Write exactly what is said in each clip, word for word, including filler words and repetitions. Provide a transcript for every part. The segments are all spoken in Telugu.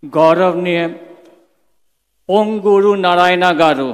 गौरवनीय पोंगूरू नारायण गारू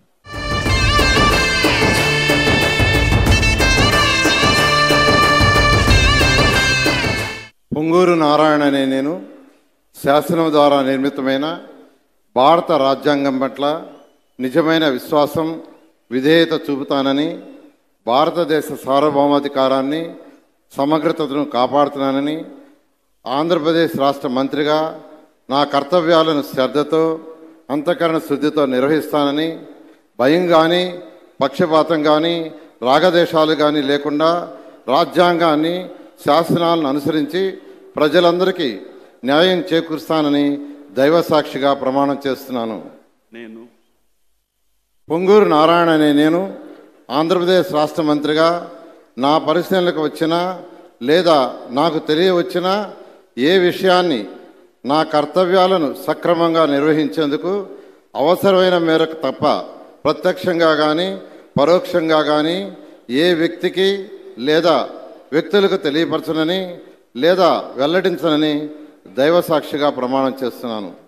పొంగూరు నారాయణ అనే నేను శాసనం ద్వారా నిర్మితమైన భారత రాజ్యాంగం పట్ల నిజమైన విశ్వాసం విధేయత చూపుతానని, భారతదేశ సార్వభౌమాధికారాన్ని సమగ్రతను కాపాడుతున్నానని, ఆంధ్రప్రదేశ్ రాష్ట్ర మంత్రిగా నా కర్తవ్యాలను శ్రద్ధతో అంతఃకరణ శుద్ధితో నిర్వహిస్తానని, భయం కానీ పక్షపాతం కానీ రాగదేశాలు కానీ లేకుండా రాజ్యాంగాన్ని శాసనాలను అనుసరించి ప్రజలందరికీ న్యాయం చేకూరుస్తానని దైవసాక్షిగా ప్రమాణం చేస్తున్నాను. నేను పొంగూరు నారాయణ అనే నేను ఆంధ్రప్రదేశ్ రాష్ట్ర మంత్రిగా నా పరిశీలనకు వచ్చినా లేదా నాకు తెలియవచ్చినా ఏ విషయాన్ని నా కర్తవ్యాలను సక్రమంగా నిర్వహించేందుకు అవసరమైన మేరకు తప్ప ప్రత్యక్షంగా కానీ పరోక్షంగా కానీ ఏ వ్యక్తికి లేదా వ్యక్తులకు తెలియపరచనని లేదా వెల్లడించనని దైవసాక్షిగా ప్రమాణం చేస్తున్నాను.